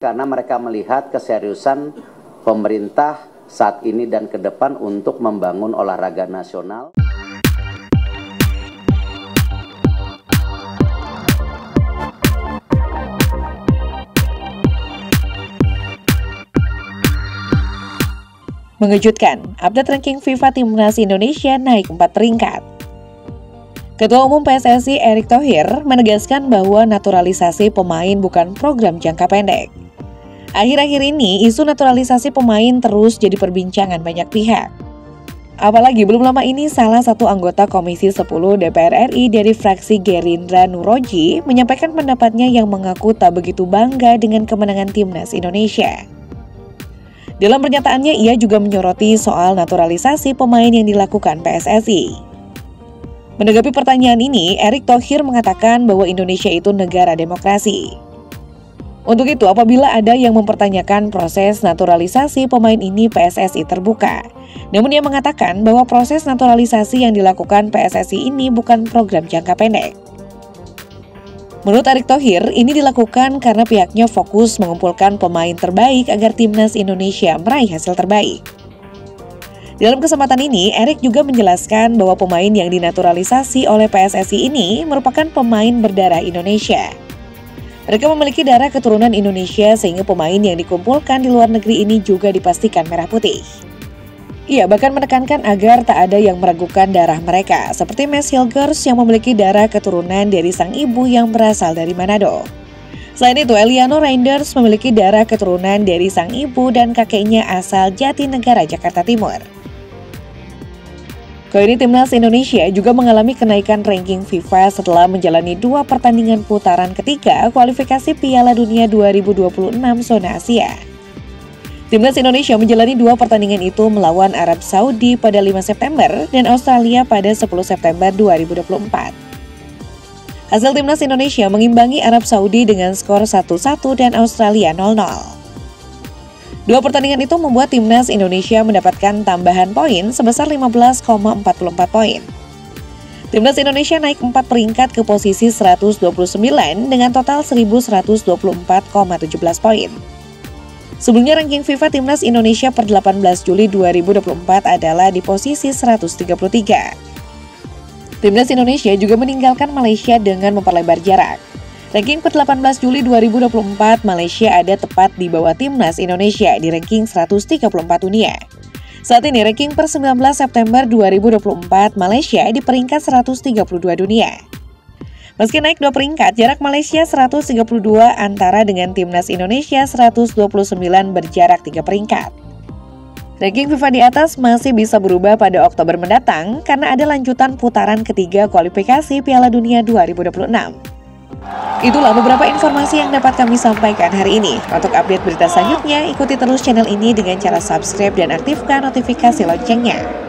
karena mereka melihat keseriusan pemerintah saat ini dan ke depan untuk membangun olahraga nasional. Mengejutkan, update ranking FIFA Timnas Indonesia naik 4 peringkat. Ketua Umum PSSI Erick Thohir menegaskan bahwa naturalisasi pemain bukan program jangka pendek. Akhir-akhir ini, isu naturalisasi pemain terus jadi perbincangan banyak pihak. Apalagi belum lama ini salah satu anggota Komisi 10 DPR RI dari fraksi Gerindra Nuroji menyampaikan pendapatnya yang mengaku tak begitu bangga dengan kemenangan Timnas Indonesia. Dalam pernyataannya, ia juga menyoroti soal naturalisasi pemain yang dilakukan PSSI. Menanggapi pertanyaan ini, Erick Thohir mengatakan bahwa Indonesia itu negara demokrasi. Untuk itu, apabila ada yang mempertanyakan proses naturalisasi pemain ini, PSSI terbuka. Namun ia mengatakan bahwa proses naturalisasi yang dilakukan PSSI ini bukan program jangka pendek. Menurut Erick Thohir, ini dilakukan karena pihaknya fokus mengumpulkan pemain terbaik agar Timnas Indonesia meraih hasil terbaik. Dalam kesempatan ini, Erick juga menjelaskan bahwa pemain yang dinaturalisasi oleh PSSI ini merupakan pemain berdarah Indonesia. Mereka memiliki darah keturunan Indonesia sehingga pemain yang dikumpulkan di luar negeri ini juga dipastikan merah putih. Ia bahkan menekankan agar tak ada yang meragukan darah mereka, seperti Mes Hilgers yang memiliki darah keturunan dari sang ibu yang berasal dari Manado. Selain itu, Eliano Reinders memiliki darah keturunan dari sang ibu dan kakeknya asal Jatinegara, Jakarta Timur. Kali ini Timnas Indonesia juga mengalami kenaikan ranking FIFA setelah menjalani 2 pertandingan putaran ketiga kualifikasi Piala Dunia 2026 zona Asia. Timnas Indonesia menjalani 2 pertandingan itu melawan Arab Saudi pada 5 September dan Australia pada 10 September 2024. Hasil Timnas Indonesia mengimbangi Arab Saudi dengan skor 1-1 dan Australia 0-0. 2 pertandingan itu membuat Timnas Indonesia mendapatkan tambahan poin sebesar 15,44 poin. Timnas Indonesia naik 4 peringkat ke posisi 129 dengan total 1.124,17 poin. Sebelumnya ranking FIFA Timnas Indonesia per 18 Juli 2024 adalah di posisi 133. Timnas Indonesia juga meninggalkan Malaysia dengan memperlebar jarak. Ranking per 18 Juli 2024, Malaysia ada tepat di bawah Timnas Indonesia di ranking 134 dunia. Saat ini ranking per 19 September 2024, Malaysia di peringkat 132 dunia. Meski naik 2 peringkat, jarak Malaysia 132 antara dengan Timnas Indonesia 129 berjarak 3 peringkat. Ranking FIFA di atas masih bisa berubah pada Oktober mendatang karena ada lanjutan putaran ketiga kualifikasi Piala Dunia 2026. Itulah beberapa informasi yang dapat kami sampaikan hari ini. Untuk update berita selanjutnya, ikuti terus channel ini dengan cara subscribe dan aktifkan notifikasi loncengnya.